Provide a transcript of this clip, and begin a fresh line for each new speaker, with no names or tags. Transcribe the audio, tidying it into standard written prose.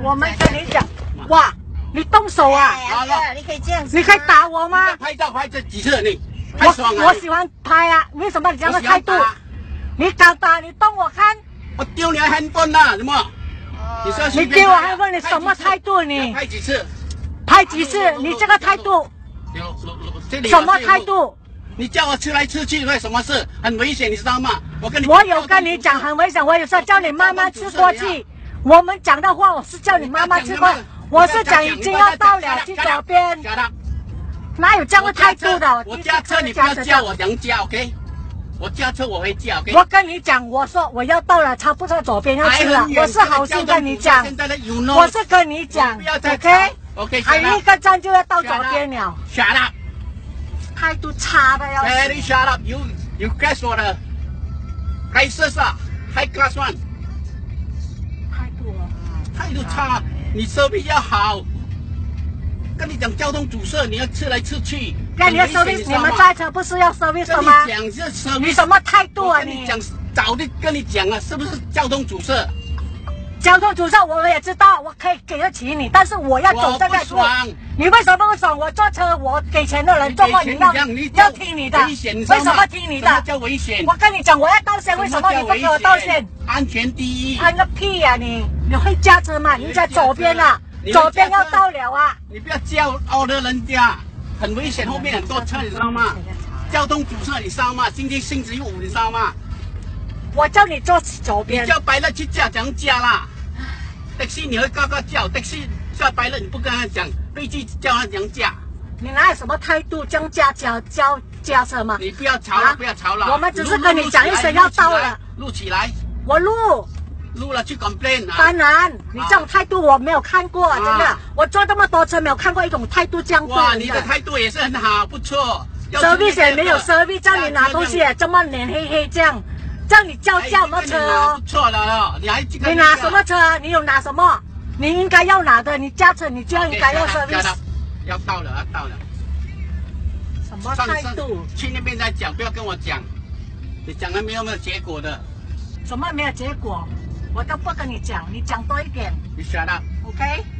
我们跟你讲，哇，你动手啊！
好了，你可以这样子。
你可以打我吗？
拍照拍这几次你？太爽了！
我喜欢拍啊，为什么你这样的态度？你敢打，你动我看。
我丢你的handphone啦，什么？
你丢我handphone，你什么态度你？
拍几次？
拍几次？你这个态度，什么态度？
你叫我吃来吃去，为什么事？很危险，你知道吗？
我有跟你讲很危险，我有时候叫你慢慢吃过去。我们讲的话，我是叫你慢慢吃过，我是讲已经要到了，去左边。哪有这样的态度的？
我驾车你不要叫我娘家 ，OK？ 我驾车我会叫 ，OK？
我跟你讲，我说我要到了，差不多左边要去了。我是好心跟你讲，我是跟你讲 ，OK？ 还有一个站就要到左边了。
Shut up！
态度差的要死。
Very shut up！ You guess 我的 high class 啊 ，high class one。态度差，你手臂要好。跟你讲交通阻塞，你要吃来吃去。
那你要service，你们开车不是要service吗？你什么态度啊你？
早就跟你讲了，是不是交通阻塞？
交通阻塞我也知道，我可以给得起你，但是我要走这个路。你为什么不爽？我坐车，我给钱的人坐过，你要听你的。为什么听你的？
叫危险。
我跟你讲，我要道歉，为什么你不给我道歉？
安全第一。
安个屁呀你！你会驾车吗？你在左边啊，左边要到了啊！
你不要叫傲了人家，很危险，后面很多车，你知道吗？交通阻塞，你知道吗？今天星期五，你知道吗？
我叫你坐左边。
你叫白乐去驾，怎样驾啦？的士你会高高叫，的士叫白乐你不跟他讲，飞机叫他怎样驾？
你哪有什么态度？这样驾车吗？
你不要吵了，不要吵了。
我们只是跟你讲一声要到了。
录起来。
我录
了去 complain 啊。
当然，你这种态度我没有看过，真的。我坐这么多车，没有看过一种态度这样对人的。
哇，你的态度也是很好，不错。
service 也没有 service， 叫你拿东西也这么脸黑黑这样。叫你叫什么车哦？
不错了哦，
你拿什么车？你有拿什么？你应该要拿的，你驾车你就应该要 service。
要到了，要到了。
什么态度？
去那边再讲，不要跟我讲。你讲了没有结果的？
什么没有结果？我都不跟你讲，你讲多一点。
你 shut up。
OK。